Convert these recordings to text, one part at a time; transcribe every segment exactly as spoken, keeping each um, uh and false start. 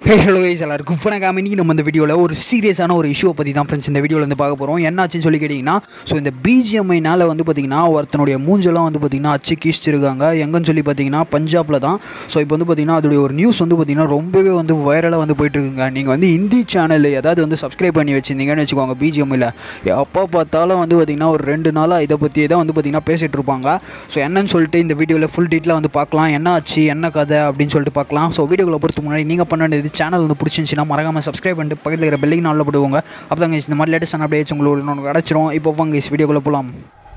Hey hello guys எல்லாருக்கும் வணக்கம். இன்னைக்கு நம்ம இந்த வீடியோல ஒரு சீரியஸான ஒரு இஷ்யூ பத்தி தான் फ्रेंड्स இந்த வீடியோல வந்து பார்க்க போறோம். என்னாச்சுன்னு சொல்லி கேட்டிங்கனா சோ இந்த Bgmi நால வந்து பாத்தீங்கன்னா ஒருத்தனுடைய மூஞ்செல்லாம் வந்து பாத்தீங்கன்னா அச்சு கீச்சிருக்காங்க. எங்கன்னு சொல்லி பாத்தீங்கன்னா பஞ்சாப்ல தான். சோ இப்போ வந்து பாத்தீங்கன்னா அதோட ஒரு நியூஸ் வந்து பாத்தீங்கன்னா ரொம்பவே வந்து வைரலா வந்து போயிட்டு இருக்குங்க. நீங்க வந்து ஹிந்தி சேனல் ஏதாவது வந்து சப்ஸ்கிரைப் பண்ணி வச்சிருந்தீங்கன்னு வெச்சுக்கோங்க Bgmiல. எப்போ பார்த்தாலும் வந்து பாத்தீங்கன்னா ஒரு ரெண்டு நாளா இத பத்தியே தான் வந்து பாத்தீங்கன்னா பேசிட்டு இருப்பாங்க. சோ என்னன்னு சொல்லிட்டு இந்த வீடியோல ஃபுல் டீடைலா வந்து பார்க்கலாம். என்ன ஆச்சு என்ன கதை அப்படினு சொல்லிட்டு பார்க்கலாம். சோ வீடியோக்குள்ள போறதுக்கு முன்னாடி நீங்க பண்ண வேண்டியது சேனல் வந்து பிடிச்சிருந்துச்சுனா மறக்காம சப்ஸ்கிரைப் பண்ணிட்டு பக்கத்துல இருக்கிற பெல் ஐகான் ஆல்ல போடுங்க. அப்பதான் இந்த மாதிரி லேட்டஸ்டான அப்டேட்ஸ் உங்களுக்கு கிடைச்சிரும். இப்போ வாங்க இந்த வீடியோக்குள்ள போலாம்.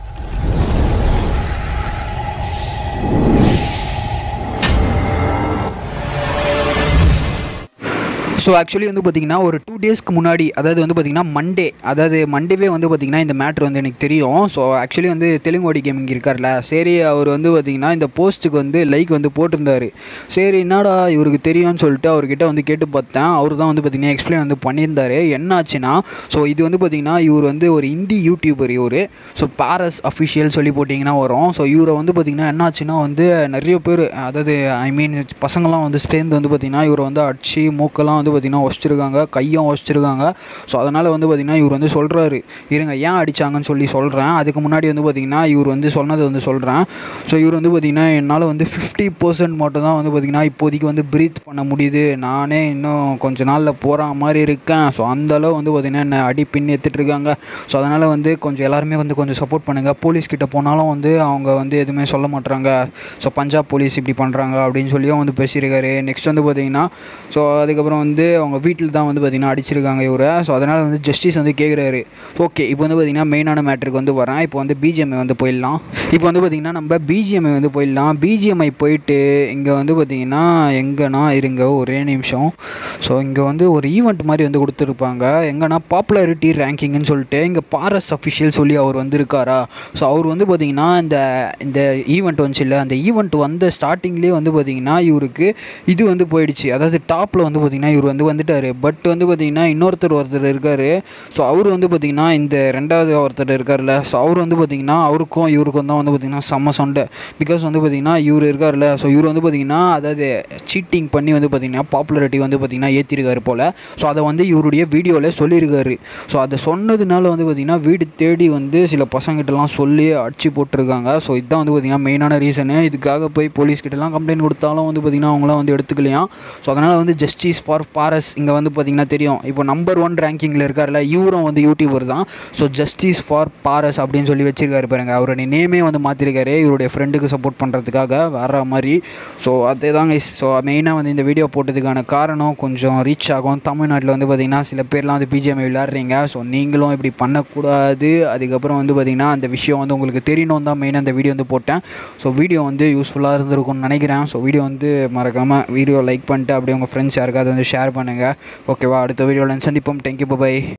ஸோ ஆக்சுவலி வந்து பார்த்திங்கன்னா ஒரு டூ டேஸ்க்கு முன்னாடி அதாவது வந்து பார்த்திங்கன்னா மண்டே அதாவது மண்டேவே வந்து பார்த்திங்கன்னா இந்த மேட்ரு வந்து எனக்கு தெரியும். ஸோ ஆக்சுவலி வந்து தெலுங்கு கேமிங் இருக்கார்ல, சரி அவர் வந்து பார்த்திங்கன்னா இந்த போஸ்ட்டுக்கு வந்து லைக் வந்து போட்டிருந்தார். சரி என்னடா இவருக்கு தெரியும்னு சொல்லிட்டு அவர்கிட்ட வந்து கேட்டு பார்த்தேன். அவர் தான் வந்து பார்த்திங்கன்னா எக்ஸ்பிளைன் வந்து பண்ணியிருந்தார். என்ன ஆச்சுன்னா ஸோ இது வந்து பார்த்திங்கன்னா இவர் வந்து ஒரு ஹிந்தி யூடியூபர் இவர். ஸோ பாரஸ் அஃபிஷியல் சொல்லி போட்டிங்கன்னா வரும். ஸோ இவரை வந்து பார்த்திங்கன்னா என்ன ஆச்சுன்னா வந்து நிறைய பேர் அதாவது ஐ மீன் பசங்கள்லாம் வந்து சேர்ந்து வந்து பார்த்திங்கன்னா இவரை வந்து அடிச்சு மூக்கெல்லாம் வந்து பார்த்திங்கன்னா ஒச்சிருக்காங்க, கையும் ஒச்சிருக்காங்க. ஸோ அதனால் வந்து பார்த்திங்கன்னா இவர் வந்து சொல்கிறாரு, இருங்க ஏன் அடித்தாங்கன்னு சொல்லி சொல்கிறேன். அதுக்கு முன்னாடி வந்து பார்த்திங்கன்னா இவர் வந்து சொன்னது வந்து சொல்கிறேன். ஸோ இவர் வந்து பார்த்திங்கன்னா என்னால் வந்து ஃபிஃப்டி பர்சன்ட் மட்டும் தான் வந்து பார்த்திங்கன்னா இப்போதைக்கு வந்து ப்ரீத் பண்ண முடியுது, நானே இன்னும் கொஞ்சம் நாளில் போகிற மாதிரி இருக்கேன். ஸோ அந்தளவு வந்து பார்த்திங்கன்னா என்னை அடி பின் எடுத்துகிட்ருக்காங்க. ஸோ அதனால் வந்து கொஞ்சம் எல்லாருமே வந்து கொஞ்சம் சப்போர்ட் பண்ணுங்கள். போலீஸ்கிட்ட போனாலும் வந்து அவங்க வந்து எதுவுமே சொல்ல மாட்டுறாங்க. ஸோ பஞ்சாப் போலீஸ் இப்படி பண்ணுறாங்க அப்படின்னு சொல்லியும் வந்து பேசியிருக்காரு. நெக்ஸ்ட் வந்து பார்த்திங்கன்னா ஸோ அதுக்கப்புறம் வந்து அவங்க வீட்டில் தான் வந்து பார்த்திங்கன்னா அடிச்சிருக்காங்க இவரை. ஸோ அதனால் வந்து ஜஸ்டிஸ் வந்து கேட்குறாரு. ஓகே இப்போ வந்து பார்த்திங்கன்னா மெயினான மேட்ருக்கு வந்து வரேன். இப்போ வந்து Bgmi வந்து போயிடலாம். இப்போ வந்து பார்த்திங்கன்னா நம்ம Bgmi வந்து போயிடலாம். Bgmi போயிட்டு இங்கே வந்து பார்த்திங்கன்னா எங்கன்னா இருங்க ஒரே நிமிஷம். ஸோ இங்கே வந்து ஒரு ஈவெண்ட் மாதிரி வந்து கொடுத்துருப்பாங்க. எங்கன்னா பாப்புலாரிட்டி ரேங்கிங்னு சொல்லிட்டு இங்கே பாரஸ் அஃபிஷியல் சொல்லி அவர் வந்து இருக்காரா. ஸோ அவர் வந்து பார்த்திங்கன்னா இந்த இந்த ஈவெண்ட் வந்துச்சு இல்லை, அந்த ஈவெண்ட் வந்த ஸ்டார்டிங்லேயே வந்து பார்த்திங்கன்னா இவருக்கு இது வந்து போயிடுச்சு. அதாவது டாப்பில் வந்து பார்த்திங்கன்னா இவர் வந்து வந்துட்டார். பட் வந்து பார்த்திங்கன்னா இன்னொருத்தர் ஒருத்தர் இருக்கார். ஸோ அவர் வந்து பார்த்திங்கன்னா இந்த ரெண்டாவது ஒருத்தர் இருக்கார்ல, ஸோ அவர் வந்து பார்த்திங்கன்னா அவருக்கும் இவருக்கும் தான் வந்து பார்த்திங்கன்னா செம்ம சண்டை. பிகாஸ் வந்து பார்த்திங்கன்னா இவர் இருக்கார்ல, ஸோ இவர் வந்து பார்த்திங்கன்னா அதாவது சீட்டிங் பண்ணி வந்து பார்த்திங்கன்னா பாப்புலாரிட்டி வந்து பார்த்திங்கன்னா ஏற்றிருக்காரு போல். ஸோ அதை வந்து இவருடைய வீடியோவில் சொல்லியிருக்காரு. ஸோ அதை சொன்னதுனால வந்து பார்த்திங்கன்னா வீடு தேடி வந்து சில பசங்கிட்டலாம் சொல்லி அடிச்சு போட்டிருக்காங்க. ஸோ இதுதான் வந்து பார்த்திங்கன்னா மெயினான ரீசனு. இதுக்காக போய் போலீஸ்கிட்டலாம் கம்ப்ளைண்ட் கொடுத்தாலும் வந்து பார்த்திங்கன்னா அவங்களாம் வந்து எடுத்துக்கலையாம். ஸோ அதனால் வந்து ஜஸ்டிஸ் ஃபார் பாரஸ் இங்கே வந்து பார்த்திங்கன்னா தெரியும் இப்போ நம்பர் ஒன் ரேங்கிங்கில் இருக்கார்ல, இவரும் வந்து யூடியூபர் தான். ஸோ ஜஸ்டிஸ் ஃபார் பாரஸ் அப்படின்னு சொல்லி வச்சிருக்காரு பாருங்க. அவருடைய நேமே வந்து மாற்றிருக்காரு இவருடைய ஃப்ரெண்டுக்கு சப்போர்ட் பண்ணுறதுக்காக வேற மாதிரி. ஸோ அதே தாங்க. ஸோ மெயினாக வந்து இந்த வீடியோ போட்டதுக்கான காரணம் கொஞ்சம் ரீச் ஆகும். தமிழ்நாட்டில் வந்து பார்த்திங்கன்னா சில பேர்லாம் வந்து Bgmi விளையாடுறீங்க. ஸோ நீங்களும் இப்படி பண்ணக்கூடாது. அதுக்கப்புறம் வந்து பார்த்திங்கன்னா அந்த விஷயம் வந்து உங்களுக்கு தெரியணும் தான் மெயினாக அந்த வீடியோ வந்து போட்டேன். ஸோ வீடியோ வந்து யூஸ்ஃபுல்லாக இருந்திருக்கும்னு நினைக்கிறேன். ஸோ வீடியோ வந்து மறக்காமல் வீடியோ லைக் பண்ணிட்டு அப்படியே உங்கள் ஃப்ரெண்ட்ஸ் யாருக்காவது வந்து ஷேர் பண்ணுங்கள். ஓகேவா, அடுத்த வீடியோவில் சந்திப்போம். Thank you, by.